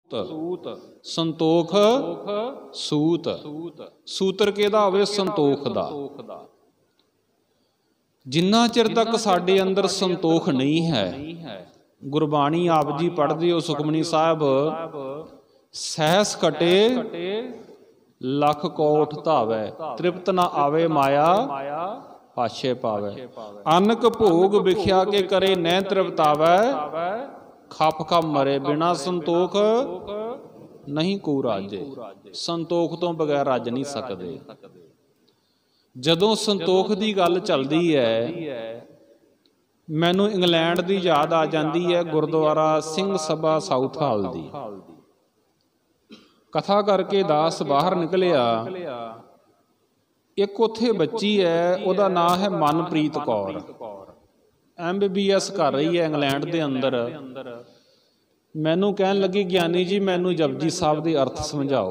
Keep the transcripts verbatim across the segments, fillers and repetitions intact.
सूत संतोख सूत सूत्र किहदा होवे संतोख दा। जिन्ना चिर तक साडे अंदर संतोख नहीं है, गुरबाणी आप जी पढ़दे हो सुखमनी साहब, सहस कटे लख कोट धावै, तृप्त न आवे माया पाछे पावै। अनक भोग विख्या के करे न तृप्तावै, खप खप मरे बिना संतोख नहीं को राजे। संतोख तो बगैर रज नहीं सकते। जदों संतोख की गल चलती है, मैनू इंग्लैंड की याद आ जाती है गुरुद्वारा सिंह सभा साउथ हाल दी। कथा करके दास बाहर निकलिया, एक उत्थे बच्ची है, उहदा नाम है Manpreet Kaur, M B B S कर रही है इंग्लैंड के अंदर। मैनू कहन लगी, ज्ञानी जी मैनू जपजी साहब के अर्थ समझाओ।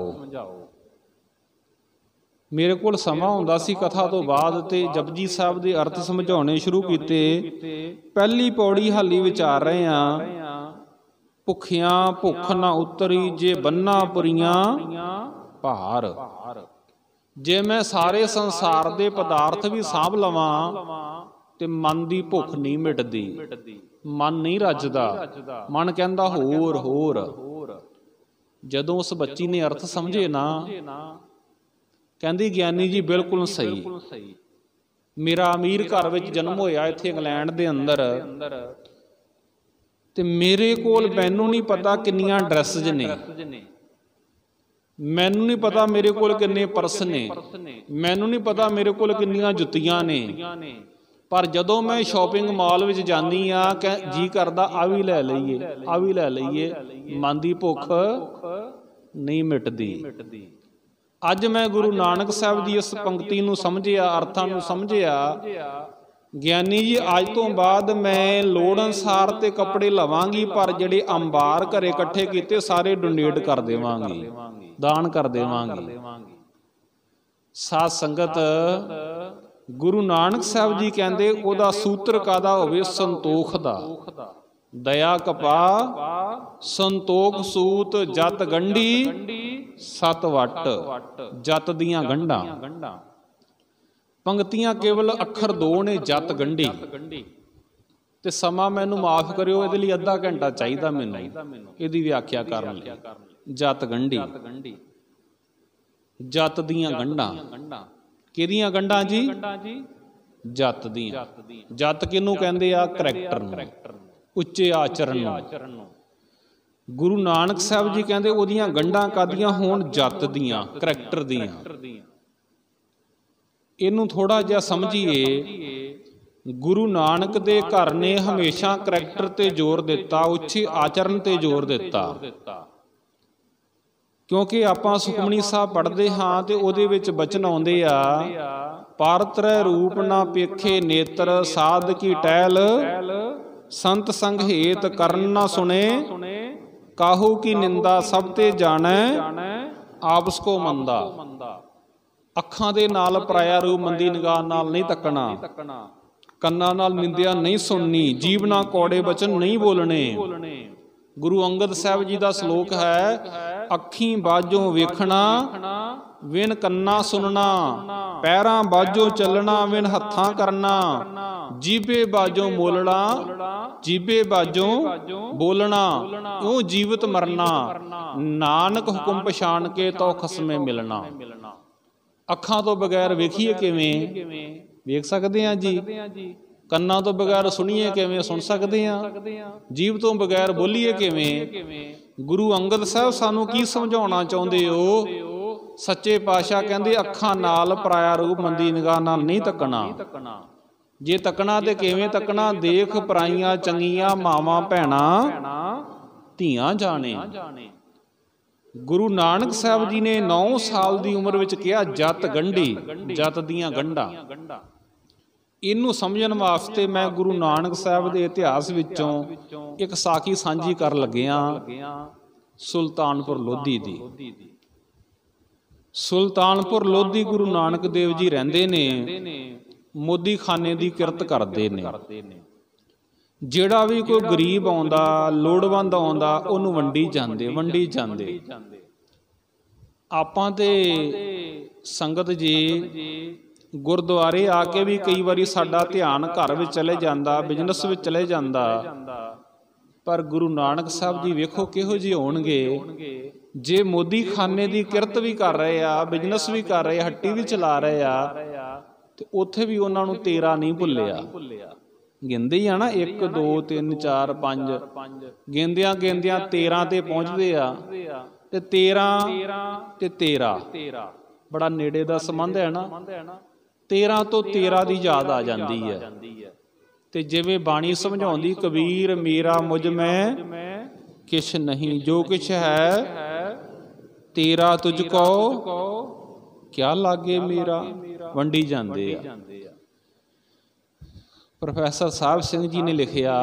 मेरे को समा हुंदा सी कथा तो बाद, ते जपजी साहब के अर्थ समझाने शुरू किते। पहली पौड़ी हाली विचार रहे हैं, भुखियां भुख ना उतरी जे बन्ना पुरियां भार। जे मैं सारे संसार के पदार्थ भी सांभ लवां ते मन की भुख नहीं मिटदी, मन नहीं रजदा, मन कहंदा होर होर। जदों उस बच्ची ने अर्थ समझे ना, कहंदी ज्ञानी जी बिल्कुल सही। मेरा अमीर घर विच जन्म होया इत्थे इंग्लैंड दे अंदर, ते मेरे कोल मैनू नहीं पता किन्नियां ड्रैसेज ने, मैनू नहीं पता मेरे कोल किन्ने पर्स ने, मैनू नहीं पता मेरे कोल किन्नियां जुत्तियां ने। पर जदों मैं शॉपिंग मॉल विच जानी आ, जी करदा आ भी लै लईए आ भी लै लईए, मन की भुख नहीं मिटदी। अज मैं गुरु नानक साहब की इस पंक्ति नूं समझिया, अर्थां नूं समझिया, ज्ञानी जी अज तो बाद मैं लोड़ अनुसार ते कपड़े लवांगी, पर जिहड़े अंबार घरे इकट्ठे कीते सारे डोनेट कर देवांगी, दान कर देवांगी। साध संगत गुरु नानक साहब जी कहते उहदा सूत्र कादा होवे, संतोख दा। दया कपा संतोख सूत, जत गंढी सत वट, जत दियां गंढां। पंक्तियां केवल अखर दो ने, जत गंढी। ते समा मैनू माफ करियो, इहदे लई अद्धा घंटा चाहिदा मैनू इहदी व्याख्या करन लई। जत गंढी, जत दियां गंढां। किहदियां गंढां जी? जत दियां। जत किहनूं कहंदे आ? करैक्टर नूं, उच्चे आचरण नूं। गुरु नानक साहब जी कहंदे ओहदियां गंढां कादियां होण? जत दियां, करैक्टर दियां। इहनूं थोड़ा जिहा समझिए। गुरु नानक दे घर ने हमेशा करैक्टर ते जोर दिता, उच्चे आचरण ते जोर दिता। क्योंकि आपां सुखमनी साहब पढ़ते हाँ तो उहदे विच बचन आउंदे आ, पारतरै रूप ना पेखे नेत्र, साध की टहल संत संग हेत करन ना सुने, काहू की निंदा सब ते जानै, आपस को मंदा। अखां दे नाल पराया रूप मंदी निगाह नाल नहीं तकना, कन्नां नाल निंदिया नहीं सुननी, जीभ नाल कौड़े बचन नहीं बोलने। गुरु अंगद साहब जी का श्लोक है, अखीं बाजों वेखना विन कन्ना सुनना, पैरां बाजों चलना विन हत्थां करना, जीभे बाजों मोलना जीभे बाजों बोलना, यूं जीवित मरना, नानक हुक्म पछाण के तो खसमे मिलना। अखां तो बगैर वेखिए किवें वेख सकते हैं जी, कन्नां तो बगैर सुनीए किवें सुन सकते हैं, जीभ तो बगैर बोलीए किवें। गुरु अंगद साहब सानू की समझाउणा चाहुंदे हो? सच्चे पातशाह कहंदे अखां नाल पराया रूप मंदी निगाह नाल नहीं तकना। जे तकना ते किवें तकना? देख पराइयां चंगियां मावां भैणां धीआं जाने। गुरु नानक साहब जी ने नौ साल की उम्र विच कहा, जत गंढी, जत दियां गंढां। इनू समझण वास्ते मैं गुरु नानक साहब के इतिहास विचों एक साखी सांझी कर लग्या, सुल्तानपुर लोधी दी। सुल्तानपुर लोधी गुरु नानक देव जी रहिंदे ने, मोदी खाने की किरत करते ने। ਜਿਹੜਾ ਵੀ ਕੋਈ ਗਰੀਬ ਆਉਂਦਾ, ਲੋੜਵੰਦ ਆਉਂਦਾ, ਉਹਨੂੰ ਵੰਡੀ ਜਾਂਦੇ ਵੰਡੀ ਜਾਂਦੇ ਆਪਾਂ ਤੇ ਸੰਗਤ ਜੀ ਗੁਰਦੁਆਰੇ ਆ ਕੇ ਵੀ ਕਈ ਵਾਰੀ ਸਾਡਾ ਧਿਆਨ ਘਰ ਵਿੱਚ ਚਲੇ ਜਾਂਦਾ, ਬਿਜ਼ਨਸ ਵਿੱਚ ਚਲੇ ਜਾਂਦਾ, ਪਰ ਗੁਰੂ ਨਾਨਕ ਸਾਹਿਬ ਜੀ ਵੇਖੋ ਕਿਹੋ ਜਿਹੇ ਹੋਣਗੇ। ਜੇ ਮੋਦੀ ਖਾਨੇ ਦੀ ਕਿਰਤ ਵੀ ਕਰ ਰਹੇ ਆ, ਬਿਜ਼ਨਸ ਵੀ ਕਰ ਰਹੇ, ਹੱਟੀ ਵੀ ਚਲਾ ਰਹੇ ਆ, ਤੇ ਉੱਥੇ ਵੀ ਉਹਨਾਂ ਨੂੰ ਤੇਰਾ ਨਹੀਂ ਭੁੱਲਿਆ। ਗਿਣਦੇ ਹੀ ਆ ਨਾ, ਇੱਕ ਦੋ ਤਿੰਨ ਚਾਰ ਪੰਜ, ਗਿਣਦਿਆਂ ਗਿਣਦਿਆਂ ਤੇਰਾਂ ਤੇ ਪਹੁੰਚਦੇ ਆ। ਤੇ ਤੇਰਾਂ ਤੇ ਤੇਰਾ ਬੜਾ ਨੇੜੇ ਦਾ ਸੰਬੰਧ ਹੈ ਨਾ। ਤੇਰਾਂ ਤੋਂ ਤੇਰਾਂ ਦੀ ਯਾਦ ਆ ਜਾਂਦੀ ਹੈ। ਤੇ ਜਿਵੇਂ ਬਾਣੀ ਸਮਝਾਉਂਦੀ, ਕਬੀਰ ਮੇਰਾ ਮੁਝ ਮੈਂ ਕਿਛ ਨਹੀਂ, ਜੋ ਕਿਛ ਹੈ ਤੇਰਾ ਤੁਝ ਕੋ ਕਿਆ ਲਾਗੇ ਮੇਰਾ, ਵੰਡੀ ਜਾਂਦੇ ਆ। ਪ੍ਰੋਫੈਸਰ ਸਾਹਿਬ ਸਿੰਘ ਜੀ ਨੇ ਲਿਖਿਆ,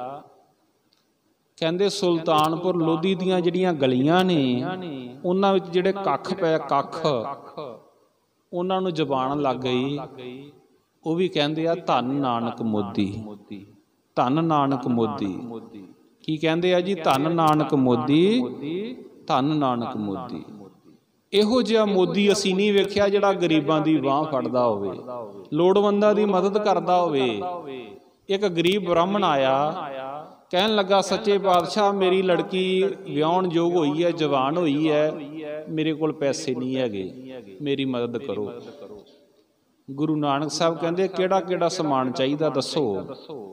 ਕਹਿੰਦੇ ਸੁਲਤਾਨਪੁਰ ਲੋਧੀ ਦੀਆਂ ਜਿਹੜੀਆਂ ਗਲੀਆਂ ਨੇ, ਉਹਨਾਂ ਵਿੱਚ ਜਿਹੜੇ ਕੱਖ ਪਏ, ਕੱਖ, ਉਹਨਾਂ ਨੂੰ ਜ਼ਬਾਨ ਲੱਗ ਗਈ। ਉਹ ਵੀ ਕਹਿੰਦੇ ਆ ਧੰਨ ਨਾਨਕ ਮੋਦੀ, ਧੰਨ ਨਾਨਕ ਮੋਦੀ। ਕੀ ਕਹਿੰਦੇ ਆ ਜੀ? ਧੰਨ ਨਾਨਕ ਮੋਦੀ, ਧੰਨ ਨਾਨਕ ਮੋਦੀ। ਇਹੋ ਜਿਹਾ ਮੋਦੀ ਅਸੀਂ ਨਹੀਂ ਵੇਖਿਆ ਜਿਹੜਾ ਗਰੀਬਾਂ ਦੀ ਬਾਂਹ ਫੜਦਾ ਹੋਵੇ, ਲੋੜਵੰਦਾਂ ਦੀ ਮਦਦ ਕਰਦਾ ਹੋਵੇ। ਇੱਕ ਗਰੀਬ ਬ੍ਰਾਹਮਣ ਆਇਆ, ਕਹਿਣ ਲੱਗਾ, ਸੱਚੇ ਪਾਤਸ਼ਾਹ ਮੇਰੀ ਲੜਕੀ ਵਿਆਹੁਣ ਯੋਗ ਹੋਈ ਹੈ, ਜਵਾਨ ਹੋਈ ਹੈ, ਮੇਰੇ ਕੋਲ ਪੈਸੇ ਨਹੀਂ ਹੈਗੇ, ਮੇਰੀ ਮਦਦ ਕਰੋ। ਗੁਰੂ ਨਾਨਕ ਸਾਹਿਬ ਕਹਿੰਦੇ, ਕਿਹੜਾ ਕਿਹੜਾ ਸਮਾਨ ਚਾਹੀਦਾ ਦੱਸੋ।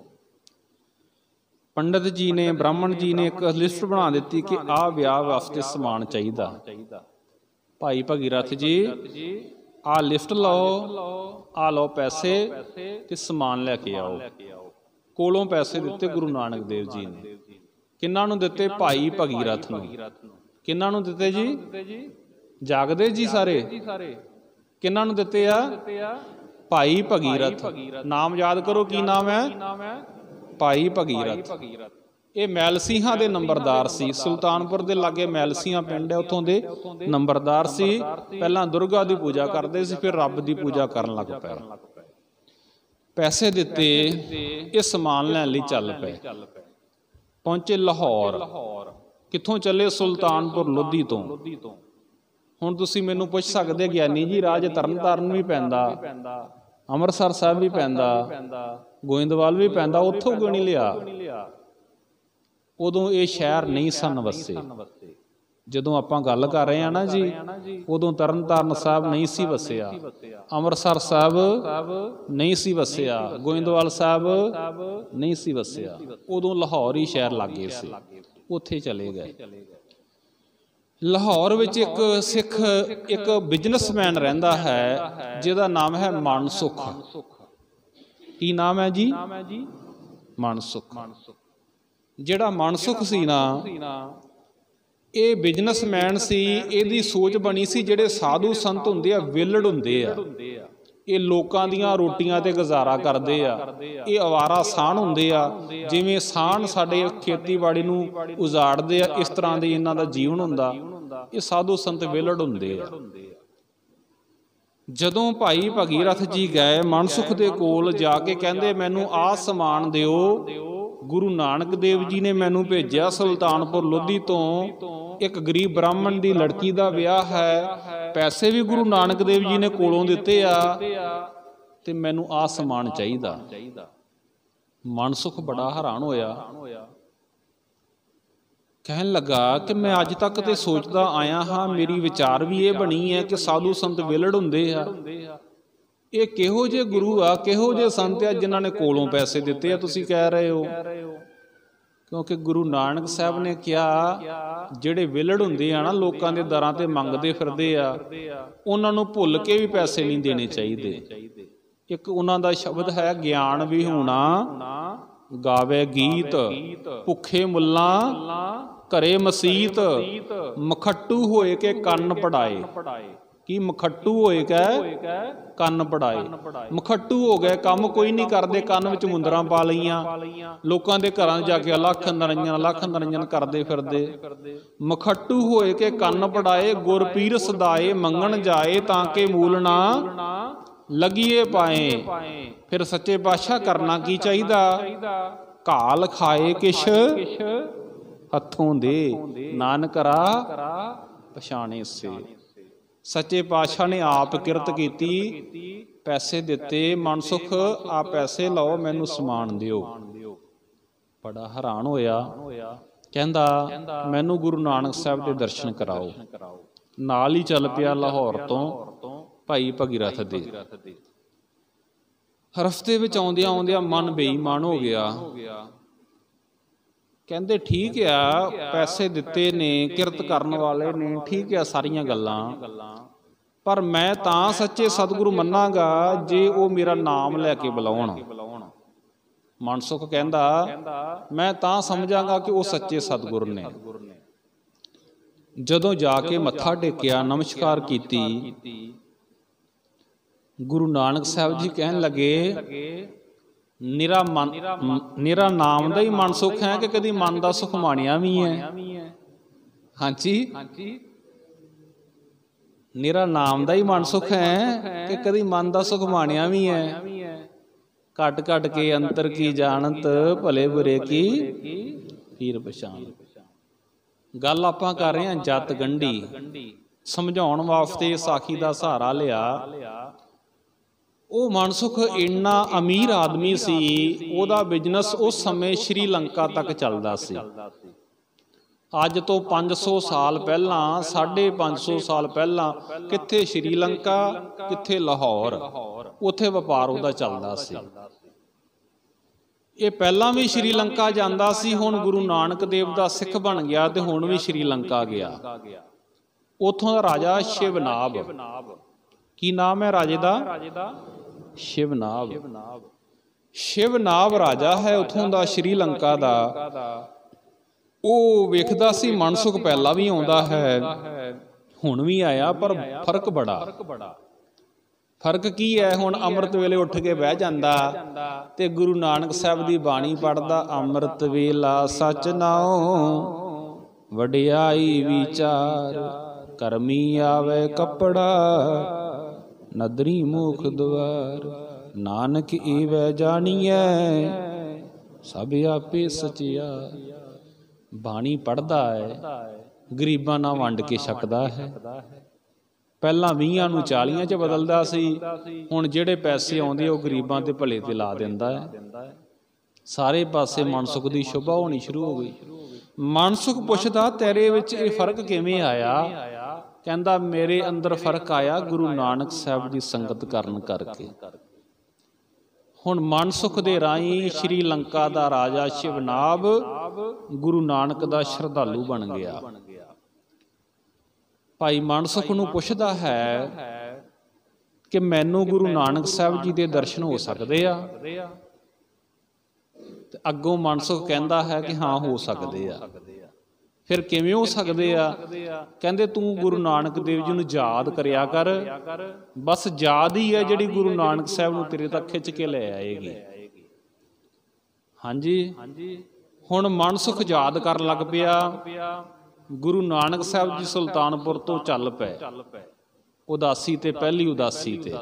ਪੰਡਤ ਜੀ ਨੇ, ਬ੍ਰਾਹਮਣ ਜੀ ਨੇ ਇੱਕ ਲਿਸਟ ਬਣਾ ਦਿੱਤੀ ਕਿ ਆਹ ਵਿਆਹ ਵਾਸਤੇ ਸਮਾਨ ਚਾਹੀਦਾ। ਭਾਈ ਭਗੀਰਥ ਜੀ ਆਹ ਲਿਸਟ ਲਓ, ਆਹ ਲਓ ਪੈਸੇ ਤੇ ਸਮਾਨ ਲੈ ਕੇ ਆਓ। ਕੋਲੋਂ ਪੈਸੇ ਦਿੱਤੇ ਗੁਰੂ ਨਾਨਕ ਦੇਵ ਜੀ ਨੇ। ਕਿਹਨਾਂ ਨੂੰ ਦਿੱਤੇ? ਭਾਈ ਭਗੀਰਥ ਨੂੰ। ਕਿਹਨਾਂ ਨੂੰ ਦਿੱਤੇ ਜੀ? ਜਾਗਦੇ ਜੀ ਸਾਰੇ। ਕਿਹਨਾਂ ਨੂੰ ਦਿੱਤੇ ਆ? ਭਾਈ ਭਗੀਰਥ। ਨਾਮ ਯਾਦ ਕਰੋ, ਕੀ ਨਾਮ ਹੈ? ਭਾਈ ਭਗੀਰਥ। ਇਹ ਮੈਲਸੀਹਾਂ ਦੇ ਨੰਬਰਦਾਰ ਸੀ। ਸੁਲਤਾਨਪੁਰ ਦੇ ਲਾਗੇ ਮੈਲਸੀਹਾਂ ਪਿੰਡ ਹੈ, ਉੱਥੋਂ ਦੇ ਨੰਬਰਦਾਰ ਸੀ। ਪਹਿਲਾਂ ਦੁਰਗਾ ਦੀ ਪੂਜਾ ਕਰਦੇ ਸੀ, ਫਿਰ ਰੱਬ ਦੀ ਪੂਜਾ ਕਰਨ ਲੱਗ ਪਏ। ਪੈਸੇ ਦਿੱਤੇ, ਇਹ ਸਮਾਨ ਲੈਣ ਲਈ ਚੱਲ ਪਏ। ਪਹੁੰਚੇ ਲਾਹੌਰ। ਕਿੱਥੋਂ ਚੱਲੇ? ਸੁਲਤਾਨਪੁਰ ਲੋਧੀ ਤੋਂ। ਹੁਣ ਤੁਸੀਂ ਮੈਨੂੰ ਪੁੱਛ ਸਕਦੇ, ਗਿਆਨੀ ਜੀ ਰਾਜ ਤਰਨ ਤਾਰਨ ਵੀ ਪੈਂਦਾ, ਅੰਮ੍ਰਿਤਸਰ ਸਾਹਿਬ ਵੀ ਪੈਂਦਾ, ਗੋਇੰਦਵਾਲ ਵੀ ਪੈਂਦਾ, ਉੱਥੋਂ ਕਿਉਂ ਨਹੀਂ ਲਿਆ? ਉਦੋਂ ਇਹ ਸ਼ਹਿਰ ਨਹੀਂ ਸਨ ਵਸੇ। ਜਦੋਂ ਆਪਾਂ ਗੱਲ ਕਰ ਰਹੇ ਹਾਂ ਨਾ ਜੀ, ਉਦੋਂ ਤਰਨ ਤਾਰਨ ਸਾਹਿਬ ਨਹੀਂ ਸੀ ਵਸਿਆ, ਅੰਮ੍ਰਿਤਸਰ ਸਾਹਿਬ ਨਹੀਂ ਸੀ ਵਸਿਆ, ਗੋਇੰਦਵਾਲ ਸਾਹਿਬ ਨਹੀਂ ਸੀ ਵਸਿਆ। ਉਦੋਂ ਲਾਹੌਰ ਹੀ ਸ਼ਹਿਰ ਲਾਗੇ ਸੀ, ਉੱਥੇ ਚਲੇ ਗਏ। ਲਾਹੌਰ ਵਿੱਚ ਇੱਕ ਸਿੱਖ, ਇੱਕ ਬਿਜ਼ਨਸਮੈਨ ਰਹਿੰਦਾ ਹੈ, ਜਿਹਦਾ ਨਾਮ ਹੈ ਮਨਸੁਖ। ਕੀ ਨਾਮ ਹੈ ਜੀ? ਮਨਸੁਖ। ਜਿਹੜਾ ਮਨਸੁਖ ਸੀ ਨਾ, ਇਹ ਬਿਜ਼ਨਸਮੈਨ ਸੀ। ਇਹਦੀ ਸੋਚ ਬਣੀ ਸੀ, ਜਿਹੜੇ ਸਾਧੂ ਸੰਤ ਹੁੰਦੇ ਆ, ਵਿਹਲੜ ਹੁੰਦੇ ਆ, ਇਹ ਲੋਕਾਂ ਦੀਆਂ ਰੋਟੀਆਂ ਤੇ ਗੁਜ਼ਾਰਾ ਕਰਦੇ ਆ, ਇਹ ਅਵਾਰਾ ਸਾਨ ਹੁੰਦੇ ਆ। ਜਿਵੇਂ ਸਾਨ ਸਾਡੇ ਖੇਤੀਬਾੜੀ ਨੂੰ ਉਜਾੜਦੇ ਆ, ਇਸ ਤਰ੍ਹਾਂ ਦੇ ਇਹਨਾਂ ਦਾ ਜੀਵਨ ਹੁੰਦਾ। ਇਹ ਸਾਧੂ ਸੰਤ ਵਿਹਲੜ ਹੁੰਦੇ ਆ। ਜਦੋਂ ਭਾਈ ਭਗੀਰਥ ਜੀ ਗਏ ਮਨਸੁਖ ਦੇ ਕੋਲ ਜਾ ਕੇ, ਕਹਿੰਦੇ ਮੈਨੂੰ ਆਹ ਸਮਾਨ ਦਿਓ, ਗੁਰੂ ਨਾਨਕ ਦੇਵ ਜੀ ਨੇ ਮੈਨੂੰ ਭੇਜਿਆ ਸੁਲਤਾਨਪੁਰ ਲੋਧੀ ਤੋਂ, ਇੱਕ ਗਰੀਬ ਬ੍ਰਾਹਮਣ ਦੀ ਲੜਕੀ ਦਾ ਵਿਆਹ ਹੈ, ਪੈਸੇ ਵੀ ਗੁਰੂ ਨਾਨਕ ਦੇਵ ਜੀ ਨੇ ਕੋਲੋਂ ਦਿੱਤੇ ਆ, ਤੇ ਮੈਨੂੰ ਆਹ ਸਮਾਨ ਚਾਹੀਦਾ। ਮਨਸੁਖ ਬੜਾ ਹੈਰਾਨ ਹੋਇਆ, ਕਹਿਣ ਲੱਗਾ ਕਿ ਮੈਂ ਅੱਜ ਤੱਕ ਤੇ ਸੋਚਦਾ ਆਇਆ ਹਾਂ, ਮੇਰੀ ਵਿਚਾਰ ਵੀ ਇਹ ਬਣੀ ਹੈ ਕਿ ਸਾਧੂ ਸੰਤ ਵਿਹਲੜ ਹੁੰਦੇ ਆ। ਇਹ ਕਿਹੋ ਜਿਹੇ ਗੁਰੂ ਆ, ਕਿਹੋ ਜਿਹੇ ਸੰਤ ਆ ਜਿਨ੍ਹਾਂ ਨੇ ਕੋਲੋਂ ਪੈਸੇ ਦਿੱਤੇ ਆ, ਤੁਸੀਂ ਕਹਿ ਰਹੇ ਹੋ? ਕਿਉਂਕਿ ਗੁਰੂ ਨਾਨਕ ਸਾਹਿਬ ਨੇ ਕਿਹਾ, ਜਿਹੜੇ ਵਿਹਲੜ ਹੁੰਦੇ ਆ ਨਾ, ਲੋਕਾਂ ਦੇ ਦਰਾਂ ਤੇ ਮੰਗਦੇ ਫਿਰਦੇ ਆ, ਉਹਨਾਂ ਨੂੰ ਭੁੱਲ ਕੇ ਵੀ ਪੈਸੇ ਨਹੀਂ ਦੇਣੇ ਚਾਹੀਦੇ। ਇੱਕ ਉਹਨਾਂ ਦਾ ਸ਼ਬਦ ਹੈ, ਗਿਆਨ ਵਿਹੂਣਾ ਗਾਵੇ ਗੀਤ, ਭੁੱਖੇ ਮੁੱਲਾਂ ਘਰੇ ਮਸੀਤ, ਮਖੱਟੂ ਹੋਏ ਕੇ ਕੰਨ ਪੜਾਏ। ਕੀ ਮਖੱਟੂ ਹੋਏ ਕੇ ਕੰਨ ਪੜਾਏ? ਮਖੱਟੂ ਹੋ ਗਏ, ਕੰਮ ਕੋਈ ਨਹੀਂ ਕਰਦੇ, ਕੰਨ ਵਿੱਚ ਮੁੰਦਰਾਂ ਪਾ ਲਈਆਂ, ਲੋਕਾਂ ਦੇ ਘਰਾਂ ਜਾ ਕੇ ਲੱਖ ਨਰਿੰਜਨ ਲੱਖ ਨਰਿੰਜਨ ਕਰਦੇ ਫਿਰਦੇ। ਮਖੱਟੂ ਹੋਏ ਕੇ ਕੰਨ ਪੜਾਏ, ਗੁਰ ਪੀਰ ਸਦਾਏ ਮੰਗਣ ਜਾਏ, ਤਾਂ ਕਿ ਮੂਲ ਨਾ ਲੱਗੀਏ ਪਾਏ। ਫਿਰ ਸੱਚੇ ਪਾਤਸ਼ਾਹ ਕਰਨਾ ਕੀ ਚਾਹੀਦਾ? ਘਾਲ ਖਾਏ ਕਿਛ ਹੱਥੋਂ ਦੇ, ਨਾਨਕ ਰਾਹ ਪਛਾਣੇ ਸੇ। ਸੱਚੇ ਪਾਤਸ਼ਾਹ ਨੇ ਆਪ ਕਿਰਤ ਕੀਤੀ, ਪੈਸੇ ਦਿੱਤੇ, ਮਨਸੁਖ ਆ ਪੈਸੇ ਲਓ, ਮੈਨੂੰ ਸਮਾਨ ਦਿਓ। ਬੜਾ ਹੈਰਾਨ ਹੋਇਆ, ਕਹਿੰਦਾ ਮੈਨੂੰ ਗੁਰੂ ਨਾਨਕ ਸਾਹਿਬ ਦੇ ਦਰਸ਼ਨ ਕਰਾਓ। ਨਾਲ ਹੀ ਚੱਲ ਪਿਆ ਲਾਹੌਰ ਤੋਂ ਭਾਈ ਭਗੀਰਥ ਦੇ। ਰਸਤੇ ਵਿੱਚ ਆਉਂਦਿਆਂ ਆਉਂਦਿਆਂ ਮਨ ਬੇਈਮਾਨ ਹੋ ਗਿਆ। ਕਹਿੰਦੇ ਠੀਕ ਆ, ਪੈਸੇ ਦਿੱਤੇ ਨੇ, ਕਿਰਤ ਕਰਨ ਵਾਲੇ ਨੇ, ਠੀਕ ਆ ਸਾਰੀਆਂ ਗੱਲਾਂ, ਪਰ ਮੈਂ ਤਾਂ ਸੱਚੇ ਸਤਿਗੁਰੂ ਮੰਨਾਂਗਾ ਜੇ ਉਹ ਮੇਰਾ ਨਾਮ ਲੈ ਕੇ ਬੁਲਾਉਣ। ਮਨਸੁਖ ਕਹਿੰਦਾ ਮੈਂ ਤਾਂ ਸਮਝਾਂਗਾ ਕਿ ਉਹ ਸੱਚੇ ਸਤਿਗੁਰ ਨੇ। ਜਦੋਂ ਜਾ ਕੇ ਮੱਥਾ ਟੇਕਿਆ, ਨਮਸਕਾਰ ਕੀਤੀ, ਗੁਰੂ ਨਾਨਕ ਸਾਹਿਬ ਜੀ ਕਹਿਣ ਲੱਗੇ ਨਿਰਾ ਮਨ ਨਿਰਾ ਨਾਮ ਦਾ ਹੀ ਮਨ ਸੁਖ ਹੈ ਕਿ ਕਦੀ ਮਨ ਦਾ ਸੁਖ ਮਾਣਿਆ ਵੀ ਹੈ? ਹਾਂਜੀ, ਨਿਰਾ ਨਾਮ ਦਾ ਹੀ ਮਨ ਸੁਖ ਹੈ ਕਿ ਕਦੀ ਮਨ ਦਾ ਸੁਖ ਮਾਣਿਆ ਵੀ ਹੈ? ਘਟ ਘਟ ਕੇ ਅੰਤਰ ਕੀ ਜਾਣਤ, ਭਲੇ ਬੁਰੇ ਕੀ ਪੀਰ ਪਛਾਣ। ਗੱਲ ਆਪਾਂ ਕਰ ਰਹੇ ਹਾਂ ਜਤ ਗੰਢੀ। ਸਮਝਾਉਣ ਵਾਸਤੇ ਸਾਖੀ ਦਾ ਸਹਾਰਾ ਲਿਆ। ਉਹ ਮਨਸੁਖ ਇੰਨਾ ਅਮੀਰ ਆਦਮੀ ਸੀ, ਉਹਦਾ ਬਿਜ਼ਨਸ ਉਸ ਸਮੇਂ ਸ਼੍ਰੀ ਲੰਕਾ ਤੱਕ ਚੱਲਦਾ ਸੀ। ਅੱਜ ਤੋਂ ਪੰਜ ਸੌ ਸਾਲ ਪਹਿਲਾਂ, ਸਾਢੇ ਪੰਜ ਸੌ ਸਾਲ ਪਹਿਲਾਂ ਕਿੱਥੇ ਸ਼੍ਰੀ ਲੰਕਾ, ਕਿੱਥੇ ਲਾਹੌਰ, ਉੱਥੇ ਵਪਾਰ ਉਹਦਾ ਚੱਲਦਾ ਸੀ। ਇਹ ਪਹਿਲਾਂ ਵੀ ਸ਼੍ਰੀ ਲੰਕਾ ਜਾਂਦਾ ਸੀ, ਹੁਣ ਗੁਰੂ ਨਾਨਕ ਦੇਵ ਦਾ ਸਿੱਖ ਬਣ ਗਿਆ ਤੇ ਹੁਣ ਵੀ ਸ਼੍ਰੀ ਲੰਕਾ ਗਿਆ। ਉੱਥੋਂ ਦਾ ਰਾਜਾ ਸ਼ਿਵਨਾਭ। ਕੀ ਨਾਮ ਹੈ ਰਾਜੇ ਦਾ? ਸ਼ਿਵਨਾਭ। ਸ਼ਿਵਨਾਭ ਰਾਜਾ ਹੈ ਉੱਥੋਂ ਦਾ, ਸ਼੍ਰੀ ਲੰਕਾ ਦਾ। ਉਹ ਵੇਖਦਾ ਸੀ ਮਨਸੁਖ ਪਹਿਲਾਂ ਵੀ ਆਉਂਦਾ ਹੈ, ਹੁਣ ਵੀ ਆਇਆ, ਪਰ ਫਰਕ ਬੜਾ। ਫਰਕ ਕੀ ਹੈ? ਹੁਣ ਅੰਮ੍ਰਿਤ ਵੇਲੇ ਉੱਠ ਕੇ ਬਹਿ ਜਾਂਦਾ ਤੇ ਗੁਰੂ ਨਾਨਕ ਸਾਹਿਬ ਦੀ ਬਾਣੀ ਪੜ੍ਹਦਾ। ਅੰਮ੍ਰਿਤ ਵੇਲਾ ਸਚ ਨਾਉ, ਵਡਿਆਈ ਵਿਚਾਰ, ਕਰਮੀ ਆਵੇ ਕੱਪੜਾ, ਨਦਰੀ ਮੁਖ ਦੁਆਰ, ਨਾਨਕ ਈਵੈ ਜਾਣੀਐ, ਸਭ ਆਪੇ ਸਚਿਆਰ। ਬਾਣੀ ਪੜ੍ਹਦਾ ਹੈ, ਗਰੀਬਾਂ ਨਾਲ ਵੰਡ ਕੇ ਛਕਦਾ ਹੈ। ਪਹਿਲਾਂ ਵੀਹਾਂ ਨੂੰ ਚਾਲੀਆਂ 'ਚ ਬਦਲਦਾ ਸੀ, ਹੁਣ ਜਿਹੜੇ ਪੈਸੇ ਆਉਂਦੇ ਉਹ ਗਰੀਬਾਂ ਦੇ ਭਲੇ ਤੇ ਲਾ ਦਿੰਦਾ ਹੈ। ਸਾਰੇ ਪਾਸੇ ਮਨਸੁਖ ਦੀ ਸ਼ੋਭਾ ਹੋਣੀ ਸ਼ੁਰੂ ਹੋ ਗਈ। ਮਨਸੁਖ ਪੁੱਛਦਾ ਤੇਰੇ ਵਿੱਚ ਇਹ ਫਰਕ ਕਿਵੇਂ ਆਇਆ? ਕਹਿੰਦਾ ਮੇਰੇ ਅੰਦਰ ਫਰਕ ਆਇਆ ਗੁਰੂ ਨਾਨਕ ਸਾਹਿਬ ਦੀ ਸੰਗਤ ਕਰਨ ਕਰਕੇ। ਹੁਣ ਮਨਸੁਖ ਦੇ ਰਾਹੀਂ ਸ਼੍ਰੀ ਲੰਕਾ ਦਾ ਰਾਜਾ ਸ਼ਿਵਨਾਭ ਗੁਰੂ ਨਾਨਕ ਦਾ ਸ਼ਰਧਾਲੂ ਬਣ ਗਿਆ। ਭਾਈ ਮਨਸੁਖ ਨੂੰ ਪੁੱਛਦਾ ਹੈ ਕਿ ਮੈਨੂੰ ਗੁਰੂ ਨਾਨਕ ਸਾਹਿਬ ਜੀ ਦੇ ਦਰਸ਼ਨ ਹੋ ਸਕਦੇ ਆ? ਤੇ ਅੱਗੋਂ ਮਨਸੁਖ ਕਹਿੰਦਾ ਹੈ ਕਿ ਹਾਂ ਹੋ ਸਕਦੇ ਆ। ਫਿਰ ਕਿਵੇਂ ਹੋ ਸਕਦੇ ਆ? ਕਹਿੰਦੇ ਤੂੰ ਗੁਰੂ ਨਾਨਕ ਦੇਵ ਜੀ ਨੂੰ ਯਾਦ ਕਰਿਆ ਕਰ, ਬਸ ਯਾਦ ਹੀ ਹੈ ਜਿਹੜੀ ਗੁਰੂ ਨਾਨਕ ਸਾਹਿਬ ਨੂੰ ਤੇਰੇ ਤੱਕ ਖਿੱਚ ਕੇ ਲੈ ਆਏਗੀ। ਹਾਂਜੀ, ਹੁਣ ਮਨਸੁਖ ਯਾਦ ਕਰਨ ਲੱਗ ਪਿਆ। ਗੁਰੂ ਨਾਨਕ ਸਾਹਿਬ ਜੀ ਸੁਲਤਾਨਪੁਰ ਤੋਂ ਚੱਲ ਪਏ, ਉਦਾਸੀ ਤੇ ਪਹਿਲੀ ਉਦਾਸੀ ਤੇ।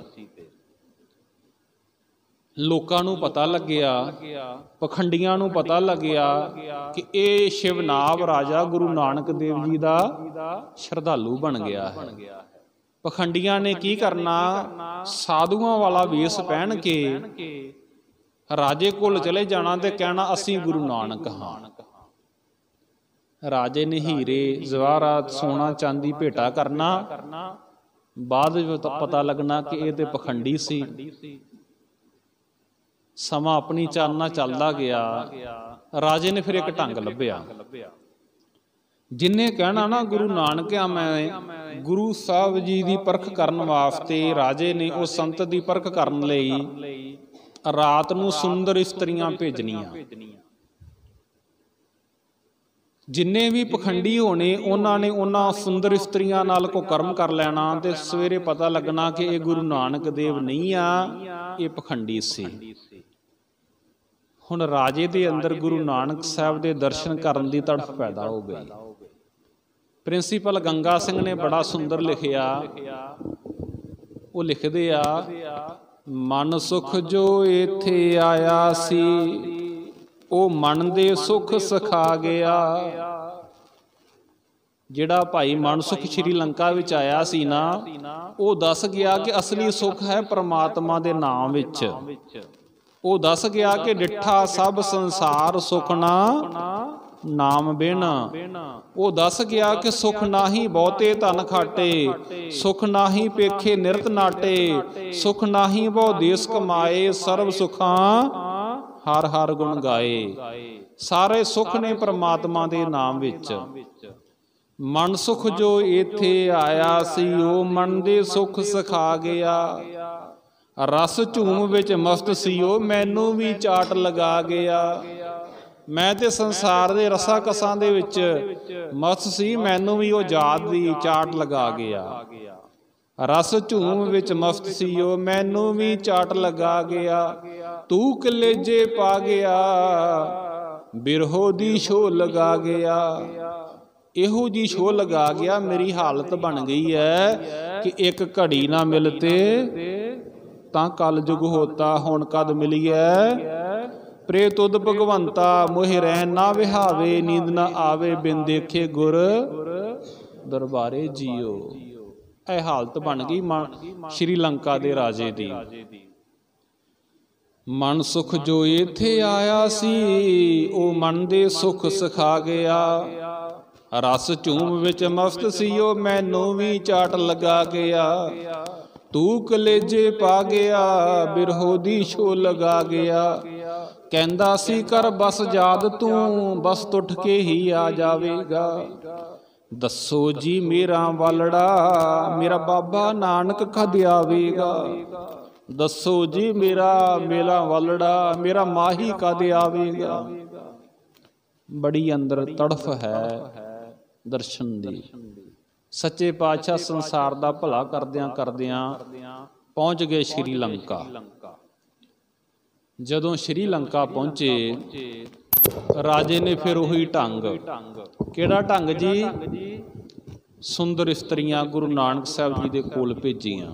ਲੋਕਾਂ ਨੂੰ ਪਤਾ ਲੱਗਿਆ, ਪਖੰਡੀਆਂ ਨੂੰ ਪਤਾ ਲੱਗਿਆ ਕਿ ਇਹ ਸ਼ਿਵਨਾਭ ਰਾਜਾ ਗੁਰੂ ਨਾਨਕ ਦੇਵ ਜੀ ਦਾ ਸ਼ਰਧਾਲੂ ਬਣ ਗਿਆ ਹੈ। ਪਖੰਡੀਆਂ ਨੇ ਕੀ ਕਰਨਾ? ਸਾਧੂਆਂ ਵਾਲਾ ਵੇਸ ਪਹਿਨ ਕੇ ਰਾਜੇ ਕੋਲ ਚਲੇ ਜਾਣਾ ਤੇ ਕਹਿਣਾ ਅਸੀਂ ਗੁਰੂ ਨਾਨਕ ਹਾਂ। ਰਾਜੇ ਨੇ ਹੀਰੇ ਜਵਾਹਰਾਤ ਸੋਨਾ ਚਾਂਦੀ ਭੇਟਾ ਕਰਨਾ, ਬਾਅਦ ਵਿੱਚ ਪਤਾ ਲੱਗਣਾ ਕਿ ਇਹ ਤੇ ਪਖੰਡੀ ਸੀ। ਸਮਾਂ ਆਪਣੀ ਚਾਲ ਚੱਲਦਾ ਗਿਆ। ਰਾਜੇ ਨੇ ਫਿਰ ਇੱਕ ਢੰਗ ਲੱਭਿਆ। ਜਿੰਨੇ ਕਹਿਣਾ ਨਾ ਗੁਰੂ ਨਾਨਕ ਆ ਮੈਂ, ਗੁਰੂ ਸਾਹਿਬ ਜੀ ਦੀ ਪਰਖ ਕਰਨ ਵਾਸਤੇ ਰਾਜੇ ਨੇ ਉਹ ਸੰਤ ਦੀ ਪਰਖ ਕਰਨ ਲਈ ਰਾਤ ਨੂੰ ਸੁੰਦਰ ਇਸਤਰੀਆਂ ਭੇਜਣੀਆਂ। ਜਿੰਨੇ ਵੀ ਪਖੰਡੀ ਹੋਣੇ ਉਹਨਾਂ ਨੇ ਉਹਨਾਂ ਸੁੰਦਰ ਇਸਤਰੀਆਂ ਨਾਲ ਕੋ ਕਰਮ ਕਰ ਲੈਣਾ ਤੇ ਸਵੇਰੇ ਪਤਾ ਲੱਗਣਾ ਕਿ ਇਹ ਗੁਰੂ ਨਾਨਕ ਦੇਵ ਨਹੀਂ ਆ, ਇਹ ਪਖੰਡੀ ਸੀ। ਹੁਣ ਰਾਜੇ ਦੇ ਅੰਦਰ ਗੁਰੂ ਨਾਨਕ ਸਾਹਿਬ ਦੇ ਦਰਸ਼ਨ ਕਰਨ ਦੀ ਤੜਫ ਪੈਦਾ ਹੋ ਗਈ। ਪ੍ਰਿੰਸੀਪਲ ਗੰਗਾ ਸਿੰਘ ਨੇ ਬੜਾ ਸੁੰਦਰ ਲਿਖਿਆ। ਉਹ ਲਿਖਦੇ ਆ, ਮਨ ਸੁਖ ਜੋ ਇੱਥੇ ਆਇਆ ਸੀ ਉਹ ਮਨ ਦੇ ਸੁਖ ਸਿਖਾ ਗਿਆ। ਜਿਹੜਾ ਭਾਈ ਮਨਸੁਖ ਸ਼੍ਰੀ ਲੰਕਾ ਵਿੱਚ ਆਇਆ ਸੀ ਨਾ, ਉਹ ਦੱਸ ਗਿਆ ਕਿ ਅਸਲੀ ਸੁਖ ਹੈ ਪ੍ਰਮਾਤਮਾ ਦੇ ਨਾਮ ਵਿੱਚ। ਉਹ ਦੱਸ ਗਿਆ ਕਿ ਡਿੱਠਾ ਸਭ ਸੰਸਾਰ ਸੁਖ ਨਾ ਨਾਮ ਬਿਨ। ਉਹ ਦੱਸ ਗਿਆ ਕਿ ਸੁਖ ਨਾਹੀ ਬਹੁਤੇ ਧਨ ਖਾਟੇ, ਸੁਖ ਨਾਹੀ ਪੇਖੇ ਨਿਰਤ ਨਾਟੇ, ਸੁਖ ਨਾਹੀ ਬਹੁ ਦੇਸ ਕਮਾਏ, ਸਰਬ ਸੁਖਾਂ ਹਰ ਹਰ ਗੁਣ ਗਾਏ। ਸਾਰੇ ਸੁਖ ਨੇ ਪ੍ਰਮਾਤਮਾ ਦੇ ਨਾਮ ਵਿੱਚ। ਮਨ ਸੁਖ ਜੋ ਇੱਥੇ ਆਇਆ ਸੀ, ਉਹ ਮਨ ਦੇ ਸੁਖ ਸਿਖਾ ਗਿਆ। ਰਸ ਝੂਮ ਵਿੱਚ ਮਸਤ ਸੀ, ਉਹ ਮੈਨੂੰ ਵੀ ਚਾਟ ਲਗਾ ਗਿਆ। ਮੈਂ ਤੇ ਸੰਸਾਰ ਦੇ ਰਸਾਂ ਕਸਾਂ ਦੇ ਵਿੱਚ ਮਸਤ ਸੀ, ਮੈਨੂੰ ਵੀ ਉਹ ਜਾਤ ਦੀ ਚਾਟ ਲਗਾ ਗਿਆ। ਰਸ ਝੂਮ ਵਿੱਚ ਮਸਤ ਸੀ, ਉਹ ਮੈਨੂੰ ਵੀ ਚਾਟ ਲਗਾ ਗਿਆ। ਤੂੰ ਕਲੇਜੇ ਪਾ ਗਿਆ, ਬਿਰਹੋ ਦੀ ਛੋ ਲਗਾ ਗਿਆ। ਇਹੋ ਜੀ ਛੋ ਲਗਾ ਗਿਆ, ਮੇਰੀ ਹਾਲਤ ਬਣ ਗਈ ਹੈ ਕਿ ਇੱਕ ਘੜੀ ਨਾ ਮਿਲਤੇ ਤਾਂ ਕਲ ਜੁਗ ਹੋਤਾ। ਹੁਣ ਕਦ ਮਿਲੀਐ ਪ੍ਰੇ ਤੁਧ ਭਗਵੰਤਾ, ਮੋਹਿ ਰਹਿ ਨਾ ਵਿਹਾਵੇ, ਨੀਂਦ ਨਾ ਆਵੇ ਬਿਨ ਦੇਖੇ ਗੁਰ ਦਰਬਾਰੇ ਜੀਓ। ਇਹ ਹਾਲਤ ਬਣ ਗਈ ਸ਼੍ਰੀ ਲੰਕਾ ਦੇ ਰਾਜੇ ਦੀ। ਮਨ ਸੁਖ ਜੋ ਇੱਥੇ ਆਇਆ ਸੀ, ਉਹ ਮਨ ਦੇ ਸੁਖ ਸਿਖਾ ਗਿਆ। ਰਸ ਝੂਮ ਵਿੱਚ ਮਸਤ ਸੀ, ਉਹ ਮੈਨੂੰ ਵੀ ਚਾਟ ਲਗਾ ਗਿਆ। ਤੂੰ ਕਲੇਜੇ ਪਾ ਗਿਆ, ਬਿਰਹੋ ਦੀ ਛੋ ਲਗਾ ਗਿਆ। ਕਹਿੰਦਾ ਸੀ ਕਰ ਬਸ ਯਾਦ ਤੂੰ, ਬਸ ਟੁੱਟ ਕੇ ਹੀ ਆ ਜਾਵੇਗਾ। ਦੱਸੋ ਜੀ ਮੇਰਾ ਵਾਲੜਾ, ਮੇਰਾ ਬਾਬਾ ਨਾਨਕ ਕਦ ਆਵੇਗਾ। ਦੱਸੋ ਜੀ ਮੇਰਾ ਮੇਰਾ ਵਾਲੜਾ, ਮੇਰਾ ਮਾਹੀ ਕਦ ਆਵੇਗਾ। ਬੜੀ ਅੰਦਰ ਤੜਫ ਹੈ ਦਰਸ਼ਨ ਦੀ। ਸੱਚੇ ਪਾਤਸ਼ਾਹ ਸੰਸਾਰ ਦਾ ਭਲਾ ਕਰਦਿਆਂ ਕਰਦਿਆਂ ਪਹੁੰਚ ਗਏ ਸ਼੍ਰੀ ਲੰਕਾ। ਜਦੋਂ ਸ਼੍ਰੀ ਲੰਕਾ ਪਹੁੰਚੇ, ਰਾਜੇ ਨੇ ਫਿਰ ਉਹੀ ਢੰਗ। ਕਿਹੜਾ ਢੰਗ ਜੀ? ਸੁੰਦਰ ਇਸਤਰੀਆਂ ਗੁਰੂ ਨਾਨਕ ਸਾਹਿਬ ਜੀ ਦੇ ਕੋਲ ਭੇਜੀਆਂ।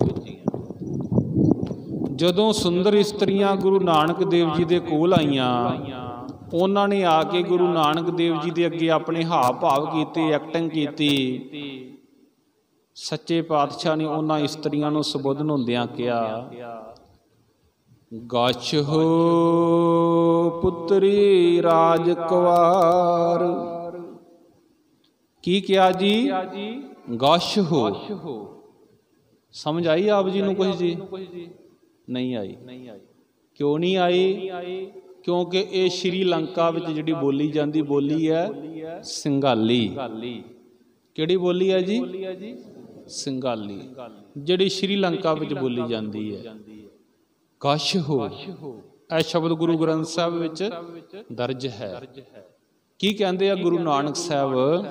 ਜਦੋਂ ਸੁੰਦਰ ਇਸਤਰੀਆਂ ਗੁਰੂ ਨਾਨਕ ਦੇਵ ਜੀ ਦੇ ਕੋਲ ਆਈਆਂ, ਉਹਨਾਂ ਨੇ ਆ ਕੇ ਗੁਰੂ ਨਾਨਕ ਦੇਵ ਜੀ ਦੇ ਅੱਗੇ ਆਪਣੇ ਹਾਵ ਭਾਵ ਕੀਤੇ, ਐਕਟਿੰਗ ਕੀਤੀ। ਸੱਚੇ ਪਾਤਸ਼ਾਹ ਨੇ ਉਹਨਾਂ ਇਸਤਰੀਆਂ ਨੂੰ ਸੰਬੋਧਨ ਹੁੰਦਿਆਂ ਕਿਹਾ, ਗਛ ਹੋ ਪੁੱਤਰੀ ਰਾਜ ਕੁਵਾਰ। ਕੀ ਕਿਹਾ ਜੀ? ਗਛ ਹੋ। ਸਮਝ ਆਈ ਆਪ ਜੀ ਨੂੰ ਕੁਝ ਜੀ? ਨਹੀਂ ਆਈ। ਕਿਉਂ ਨਹੀਂ ਆਈ? ਕਿਉਂਕਿ ਇਹ ਸ਼੍ਰੀ ਲੰਕਾ ਵਿੱਚ ਜਿਹੜੀ ਬੋਲੀ ਜਾਂਦੀ ਬੋਲੀ ਹੈ ਸਿੰਗਾਲੀ। ਕਿਹੜੀ ਬੋਲੀ ਹੈ ਜੀ? ਸਿੰਗਾਲੀ, ਜਿਹੜੀ ਸ਼੍ਰੀ ਲੰਕਾ ਵਿੱਚ ਬੋਲੀ ਜਾਂਦੀ ਹੈ। ਗਛ ਹੋ, ਇਹ ਸ਼ਬਦ ਗੁਰੂ ਗ੍ਰੰਥ ਸਾਹਿਬ ਵਿੱਚ ਦਰਜ ਹੈ। ਕੀ ਕਹਿੰਦੇ ਆ ਗੁਰੂ ਨਾਨਕ ਸਾਹਿਬ?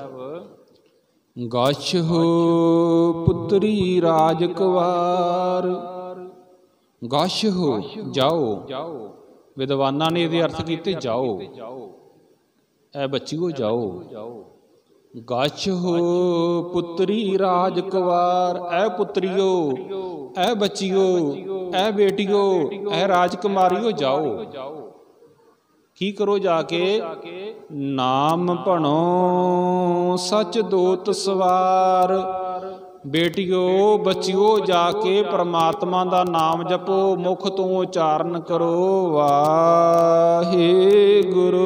ਗਛ ਹੋ ਪੁੱਤਰੀ ਰਾਜ ਕੁਵਾਰ। ਗਛ ਹੋ, ਜਾਓ। ਵਿਦਵਾਨਾਂ ਨੇ ਇਹਦੇ ਅਰਥ ਕੀਤੇ ਜਾਓ, ਐ ਬੱਚਿਓ ਜਾਓ। ਗਛ ਹੋ ਪੁੱਤਰੀ ਰਾਜ ਕੁਵਾਰ। ਐ ਪੁੱਤਰੀਓ, ਐ ਬੱਚਿਓ, ਐ ਬੇਟੀਓ, ਐ ਰਾਜਕੁਮਾਰੀਓ ਜਾਓ। ਕੀ ਕਰੋ ਜਾ ਕੇ? ਨਾਮ ਭਣੋ ਸੱਚ ਦੋਤ ਸਵਾਰ। ਬੇਟੀਓ ਬੱਚਿਓ ਜਾ ਕੇ ਪ੍ਰਮਾਤਮਾ ਦਾ ਨਾਮ ਜਪੋ, ਮੁਖ ਤੋਂ ਉਚਾਰਨ ਕਰੋ ਵਾਹਿਗੁਰੂ।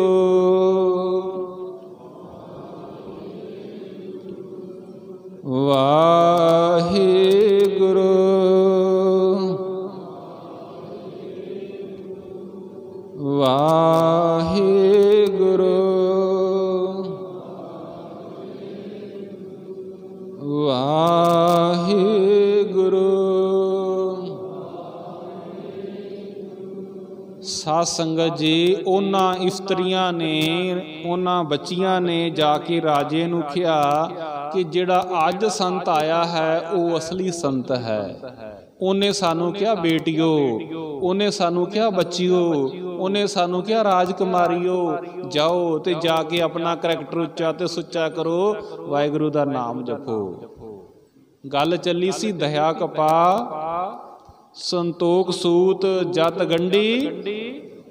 ਵਾਹਿਗੁਰੂ ਵਾਹਿਗੁਰੂ ਵਾਹਿਗੁਰੂ। ਸਾਧ ਸੰਗਤ ਜੀ, ਉਹਨਾਂ ਇਸਤਰੀਆਂ ਨੇ, ਉਹਨਾਂ ਬੱਚੀਆਂ ਨੇ ਜਾ ਕੇ ਰਾਜੇ ਨੂੰ ਕਿਹਾ ਕਿ ਜਿਹੜਾ ਅੱਜ ਸੰਤ ਆਇਆ ਹੈ ਉਹ ਅਸਲੀ ਸੰਤ ਹੈ। ਉਹਨੇ ਸਾਨੂੰ ਕਿਹਾ ਬੇਟੀਓ, ਉਹਨੇ ਸਾਨੂੰ ਕਿਹਾ ਬੱਚਿਓ, ਉਹਨੇ ਸਾਨੂੰ ਕਿਹਾ ਰਾਜਕੁਮਾਰੀਓ, ਜਾਓ ਤੇ ਜਾ ਕੇ ਆਪਣਾ ਕਰੈਕਟਰ ਉੱਚਾ ਤੇ ਸੁੱਚਾ ਕਰੋ, ਵਾਹਿਗੁਰੂ ਦਾ ਨਾਮ ਜਪੋ। ਗੱਲ ਚੱਲੀ ਸੀ ਦਇਆ ਕਪਾ ਸੰਤੋਖ ਸੂਤ ਜਤ ਗੰਢੀ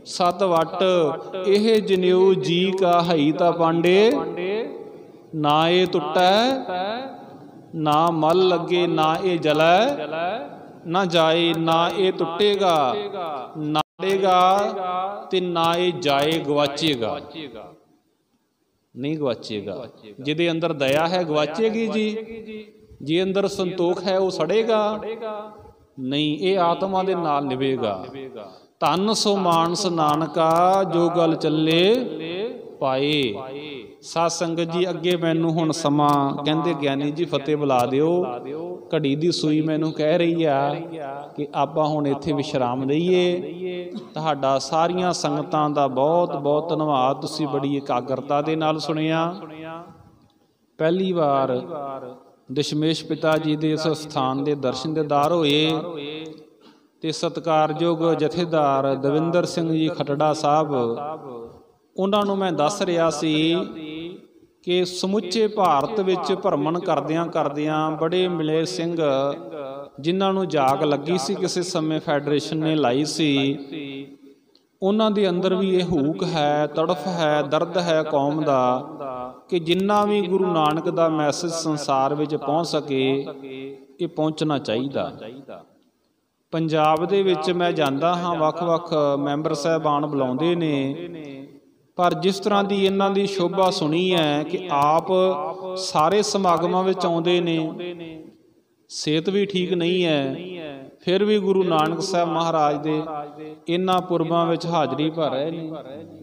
ਸਤ ਵਟ ਇਹ ਜਨੇਊ ਜੀ ਕਾ ਹਈ ਤਾ ਪਾਂਡੇ, ਨਾ ਇਹ ਟੁੱਟੈ ਨਾ ਮਲ ਲੱਗੇ, ਨਾ ਇਹ ਜਲੈ ਨਾ ਜਾਏ, ਨਾ ਇਹ ਟੁੱਟੇਗਾ ਨਾ ਗਾ ਤੇ ਨਾ ਇਹ ਜਾਏ ਗਵਾਚੇਗਾ, ਨਹੀਂ ਗਵਾਚੇਗਾ। ਜਿਹਦੇ ਅੰਦਰ ਦਇਆ ਹੈ ਗਵਾਚੇਗੀ ਜੀ, ਜੇ ਅੰਦਰ ਸੰਤੋਖ ਹੈ ਉਹ ਸੜੇਗਾ ਨਹੀਂ, ਇਹ ਆਤਮਾ ਦੇ ਨਾਲ ਨਿਵੇਗਾ। ਧੰਨ ਸੋ ਮਾਨਸ ਨਾਨਕਾ ਜੋ ਗੱਲ ਚੱਲੇ ਪਾਏ। ਸਾਧ ਸੰਗਤ ਜੀ ਅੱਗੇ ਮੈਨੂੰ ਹੁਣ ਸਮਾਂ ਕਹਿੰਦੇ ਗਿਆਨੀ ਜੀ ਫਤਿਹ ਬੁਲਾ ਦਿਓ, ਘੜੀ ਦੀ ਸੂਈ ਮੈਨੂੰ ਕਹਿ ਰਹੀ ਆ ਕਿ ਆਪਾਂ ਹੁਣ ਇੱਥੇ ਵਿਸ਼ਰਾਮ ਲਈਏ। ਤੁਹਾਡਾ ਸਾਰੀਆਂ ਸੰਗਤਾਂ ਦਾ ਬਹੁਤ ਬਹੁਤ ਧੰਨਵਾਦ, ਤੁਸੀਂ ਬੜੀ ਇਕਾਗਰਤਾ ਦੇ ਨਾਲ ਸੁਣਿਆ। ਪਹਿਲੀ ਵਾਰ ਦਸ਼ਮੇਸ਼ ਪਿਤਾ ਜੀ ਦੇ ਇਸ ਸਥਾਨ ਦੇ ਦਰਸ਼ਨ ਦੀਦਾਰ ਹੋਏ ਤੇ ਸਤਿਕਾਰਯੋਗ ਜਥੇਦਾਰ ਦਵਿੰਦਰ ਸਿੰਘ ਜੀ ਖਟੜਾ ਸਾਹਿਬ, ਉਹਨਾਂ ਨੂੰ ਮੈਂ ਦੱਸ ਰਿਹਾ ਸੀ ਕਿ ਸਮੁੱਚੇ ਭਾਰਤ ਵਿੱਚ ਭਰਮਣ ਕਰਦਿਆਂ ਕਰਦਿਆਂ ਬੜੇ ਮਿਲੇ ਸਿੰਘ ਜਿਨ੍ਹਾਂ ਨੂੰ ਜਾਗ ਲੱਗੀ ਸੀ ਕਿਸੇ ਸਮੇਂ ਫੈਡਰੇਸ਼ਨ ਨੇ ਲਾਈ ਸੀ, ਉਹਨਾਂ ਦੇ ਅੰਦਰ ਵੀ ਇਹ ਹੂਕ ਹੈ, ਤੜਫ ਹੈ, ਦਰਦ ਹੈ ਕੌਮ ਦਾ ਕਿ ਜਿੰਨਾ ਵੀ ਗੁਰੂ ਨਾਨਕ ਦਾ ਮੈਸੇਜ ਸੰਸਾਰ ਵਿੱਚ ਪਹੁੰਚ ਸਕੇ ਇਹ ਪਹੁੰਚਣਾ ਚਾਹੀਦਾ। ਪੰਜਾਬ ਦੇ ਵਿੱਚ ਮੈਂ ਜਾਂਦਾ ਹਾਂ, ਵੱਖ-ਵੱਖ ਮੈਂਬਰ ਸਾਹਿਬਾਨ ਬੁਲਾਉਂਦੇ ਨੇ, ਪਰ ਜਿਸ ਤਰ੍ਹਾਂ ਦੀ ਇਹਨਾਂ ਦੀ ਸ਼ੋਭਾ ਸੁਣੀ ਹੈ ਕਿ ਆਪ ਸਾਰੇ ਸਮਾਗਮਾਂ ਵਿੱਚ ਆਉਂਦੇ ਨੇ, ਸਿਹਤ ਵੀ ਠੀਕ ਨਹੀਂ ਹੈ, ਫਿਰ ਵੀ ਗੁਰੂ ਨਾਨਕ ਸਾਹਿਬ ਮਹਾਰਾਜ ਦੇ ਇਹਨਾਂ ਪੁਰਬਾਂ ਵਿੱਚ ਹਾਜ਼ਰੀ ਭਰ ਰਹੇ ਨੇ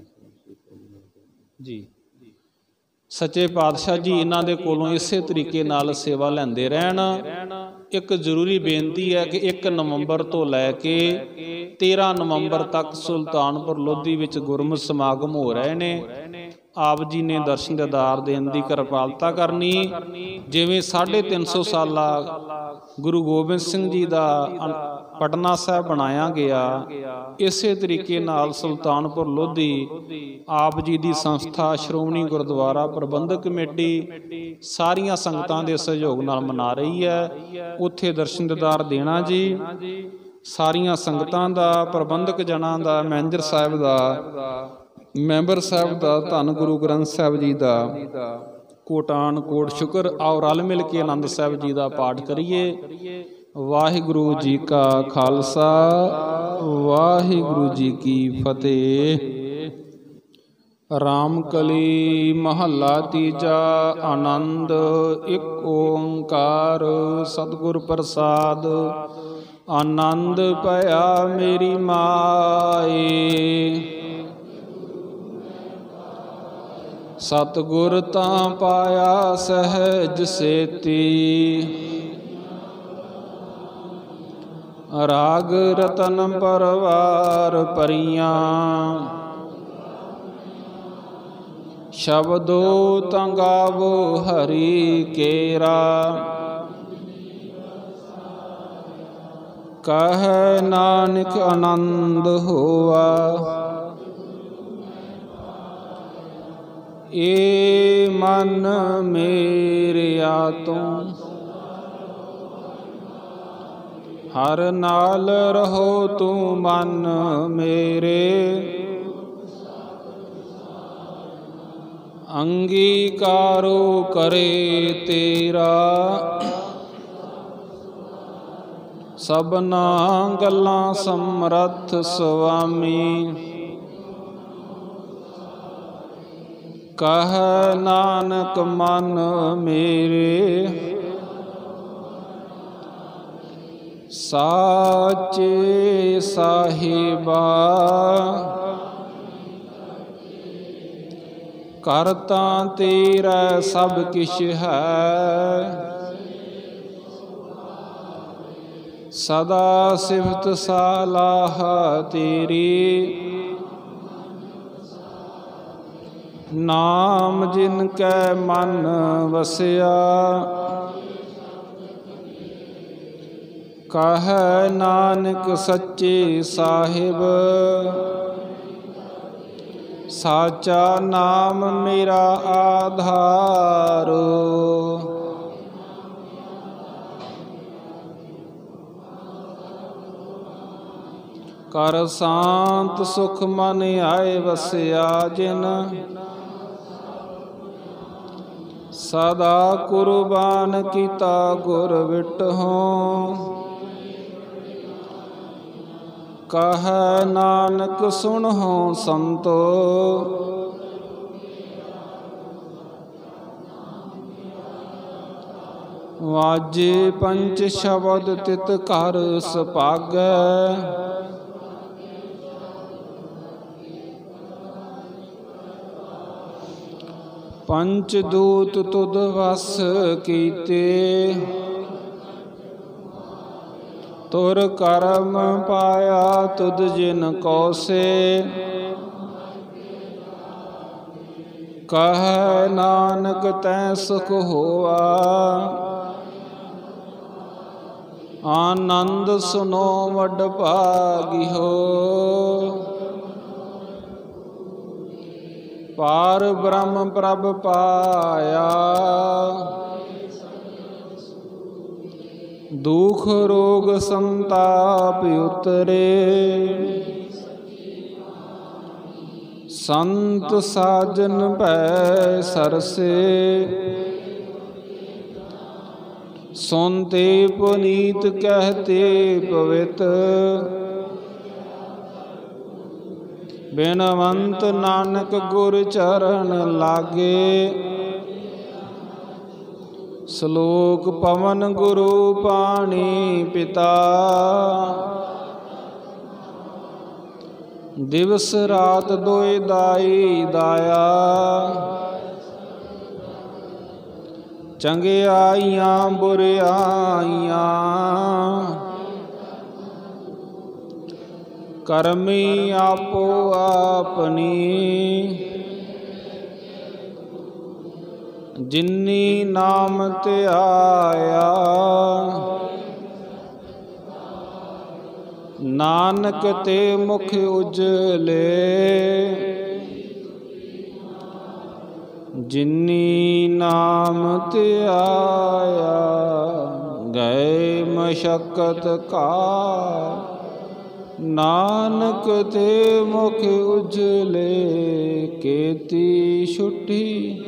ਜੀ। ਸੱਚੇ ਪਾਤਸ਼ਾਹ ਜੀ ਇਹਨਾਂ ਦੇ ਕੋਲੋਂ ਇਸੇ ਤਰੀਕੇ ਨਾਲ ਸੇਵਾ ਲੈਂਦੇ ਰਹਿਣ। ਇੱਕ ਜ਼ਰੂਰੀ ਬੇਨਤੀ ਹੈ ਕਿ ਇੱਕ ਨਵੰਬਰ ਤੋਂ ਲੈ ਕੇ ਤੇਰਾਂ ਨਵੰਬਰ ਤੱਕ ਸੁਲਤਾਨਪੁਰ ਲੋਧੀ ਵਿੱਚ ਗੁਰਮਤਿ ਸਮਾਗਮ ਹੋ ਰਹੇ ਨੇ। ਆਪ ਜੀ ਨੇ ਦਰਸ਼ਨ ਦੀਦਾਰ ਦੇਣ ਦੀ ਕਿਰਪਾਲਤਾ ਕਰਨੀ। ਜਿਵੇਂ ਸਾਢੇ ਤਿੰਨ ਸੌ ਸਾਲਾ ਗੁਰੂ ਗੋਬਿੰਦ ਸਿੰਘ ਜੀ ਦਾ ਪਟਨਾ ਸਾਹਿਬ ਬਣਾਇਆ ਗਿਆ, ਇਸੇ ਤਰੀਕੇ ਨਾਲ ਸੁਲਤਾਨਪੁਰ ਲੋਧੀ ਆਪ ਜੀ ਦੀ ਸੰਸਥਾ ਸ਼੍ਰੋਮਣੀ ਗੁਰਦੁਆਰਾ ਪ੍ਰਬੰਧਕ ਕਮੇਟੀ ਸਾਰੀਆਂ ਸੰਗਤਾਂ ਦੇ ਸਹਿਯੋਗ ਨਾਲ ਮਨਾ ਰਹੀ ਹੈ। ਉੱਥੇ ਦਰਸ਼ਨ ਦੀਦਾਰ ਦੇਣਾ ਜੀ। ਸਾਰੀਆਂ ਸੰਗਤਾਂ ਦਾ, ਪ੍ਰਬੰਧਕ ਜਨਾਂ ਦਾ, ਮੈਨੇਜਰ ਸਾਹਿਬ ਦਾ, ਮੈਂਬਰ ਸਾਹਿਬ ਦਾ, ਧੰਨ ਗੁਰੂ ਗ੍ਰੰਥ ਸਾਹਿਬ ਜੀ ਦਾ ਕੋਟਾਨ ਕੋਟ ਸ਼ੁਕਰ। ਆਓ ਰਲ ਮਿਲ ਕੇ ਆਨੰਦ ਸਾਹਿਬ ਜੀ ਦਾ ਪਾਠ ਕਰੀਏ। ਵਾਹਿਗੁਰੂ ਜੀ ਕਾ ਖਾਲਸਾ, ਵਾਹਿਗੁਰੂ ਜੀ ਕੀ ਫਤਿਹ। ਰਾਮ ਕਲੀ ਮਹੱਲਾ ਤੀਜਾ। ਆਨੰਦ ਇੱਕ ਓੰਕਾਰ ਸਤਿਗੁਰ ਪ੍ਰਸਾਦ। ਆਨੰਦ ਭਇਆ ਮੇਰੀ ਮਾਏ, ਸਤਿਗੁਰ ਤਾਂ ਪਾਇਆ ਸਹਿਜ ਸੇਤੀ। ਰਾਗ ਰਤਨ ਪਰਵਾਰ ਪਰੀਆਂ, ਸ਼ਬਦੋ ਤਾਂ ਗਾਵੋ ਹਰੀ ਕੇਰਾ। ਕਹਿ ਨਾਨਕ ਆਨੰਦ ਹੋਆ, ਏ ਮਨ ਮੇਰਿਆ ਤੂੰ। ਹਰ ਨਾਲ ਰਹੋ ਤੂੰ ਮਨ ਮੇਰੇ, ਅੰਗੀਕਾਰੋ ਕਰੇ ਤੇਰਾ। ਸਭਨਾ ਗੱਲਾਂ ਸਮਰੱਥ ਸੁਆਮੀ, ਕਹਿ ਨਾਨਕ ਮਨ ਮੇਰੇ। ਸਾਚੇ ਸਾਹਿਬਾ ਕਰਤਾ ਤੇਰਾ ਸਭ ਕਿਛ ਹੈ। ਸਦਾ ਸਿਫਤ ਸਲਾਹ ਤੇਰੀ, ਨਾਮ ਜਿਨ ਕੈ ਮਨ ਵਸਿਆ। ਕਹਿ ਨਾਨਕ ਸੱਚੇ ਸਾਹਿਬ, ਸਾਚਾ ਨਾਮ ਮੇਰਾ ਆਧਾਰ। ਕਰ ਸ਼ਾਂਤ ਸੁਖ ਮਨ ਆਏ ਵਸਿਆ ਜਿਨ ਸਦਾ ਕੁਰਬਾਨ ਕੀਤਾ ਗੁਰ ਵਿਟਹੁ। ਕਹੈ ਨਾਨਕ ਸੁਣਹੁ ਸੰਤੋ ਵਾਜੇ ਪੰਚ ਸ਼ਬਦ ਤਿਤ ਘਰ ਸੁਭਾਗੈ। ਪੰਚ ਦੂਤ ਤੁਧ ਵਸ ਕੀਤੇ ਤੁਰ ਕਰਮ ਪਾਇਆ ਤੁਧ ਜਿਨ ਕੋ ਸੇ। ਕਹੈ ਨਾਨਕ ਤੈ ਸੁਖ ਹੋਆ ਆਨੰਦ ਸੁਨੋ ਵਡ ਭਾਗਿਓ। ਪਾਰ ਬ੍ਰਹਮ ਪ੍ਰਭ ਪਾਇਆ ਦੁਖ ਰੋਗ ਸੰਤਾਪ ਉਤਰੇ। ਸੰਤ ਸਾਜਨ ਭੈ ਸਰਸੇ ਸੁਨਤੇ ਪੁਨੀਤ ਕਹਤੇ ਪਵਿੱਤ। ਬਿਨਵੰਤ ਨਾਨਕ ਗੁਰ ਚਰਨ ਲਾਗੇ ਸ਼ਲੋਕ ਪਵਨ ਗੁਰੂ ਪਾਣੀ ਪਿਤਾ। ਦਿਵਸ ਰਾਤ ਦੋਇ ਦਾਈ ਦਾਇਆ ਚੰਗਿਆਈਆਂ ਬੁਰਿਆਈਆਂ। ਕਰਮੀ ਆਪੋ ਆਪਣੀ ਜਿਨੀ ਨਾਮ ਧਿਆਇਆ। ਨਾਨਕ ਤੇ ਮੁਖ ਉਜਲੇ ਜਿਨੀ ਨਾਮ ਧਿਆਇਆ। ਗਏ ਮਸ਼ਕਤ ਕਾ ਨਾਨਕ ਤੇ ਮੁਖ ਉਜਲੇ ਕੀਤੀ ਛੁੱਟੀ।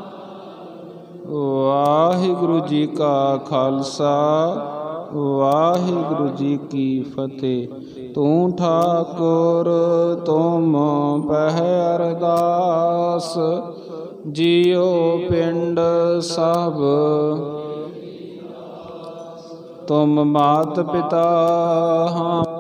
ਵਾਹਿਗੁਰੂ ਜੀ ਕਾ ਖਾਲਸਾ ਵਾਹਿਗੁਰੂ ਜੀ ਕੀ ਫਤਿਹ। ਤੂੰ ਠਾਕੁਰ ਤੁਮ ਪਹਿ ਅਰਦਾਸ ਜੀਉ ਪਿੰਡ ਸਭ ਤੁਮ ਮਾਤ ਪਿਤਾ ਹਾਂ।